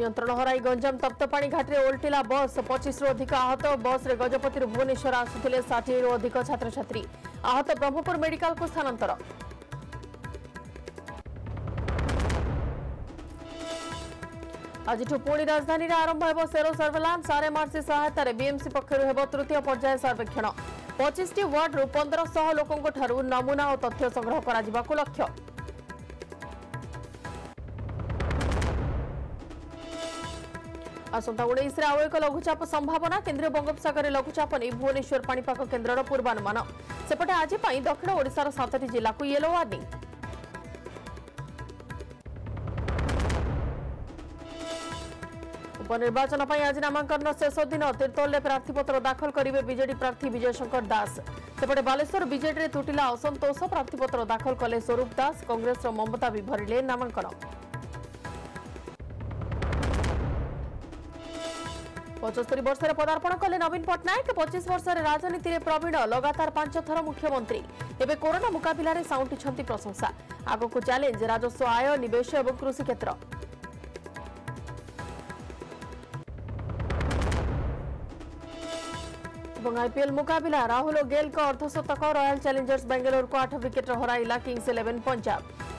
नियंत्रण हराई गंजाम तप्तपाणी घाटी ओल्टिला बस 25 अधिक आहत बस रे गजपति भुवनेश्वर आसुथिले 60 अधिक छात्र छात्री आहत ब्रह्मपुर मेडिकल को स्थानांतर। आज पुणी राजधानी रे आरंभ हेबो सेरो सर्वेलांस आरएमआरसी सहायता बीएमसी पक्षर हेबो तृतीय पर्याय सर्वेक्षण 25 वार्ड रु 1500 लोकों ठारू नमूना और तथ्य संग्रह करा जिबाकु लक्ष्य। आसंता 19 रे आउ एक लघुचाप संभावना केन्द्रीय बंगोपसागर लघुचाप नहीं भुवनेश्वर पाणीपाग केन्द्र पूर्वानुमान सेपटे आज दक्षिण ओडिशार 7टी जिला को येलो वार्निंग। उपनिर्वाचन आज नामांकन शेष दिन तीर्तोल प्रार्थीपत्र दाखल करेंगे बीजेडी प्रार्थी विजय शंकर दास सेपटे बालेश्वर बीजेडी तुटिला असंतोष प्रार्थीपत्र दाखल कले स्वरूप दास कांग्रेस ममता भी भरिले नामांकन। 75 वर्ष पदार्पण कले नवीन पट्टनायक 25 वर्ष राजनीति में प्रवीण लगातार 5 थर मुख्यमंत्री एवं कोरोना मुकाबला रे साउंटिछंती प्रशंसा आगो चैलेंज राजस्व आय निवेश और कृषि क्षेत्र। आईपीएल मुकाबला राहुल और गेल का अर्धशतक रॉयल चैलेंजर्स बेंगलुरु को 8 विकेट हराइला किंग्स 11 पंजाब।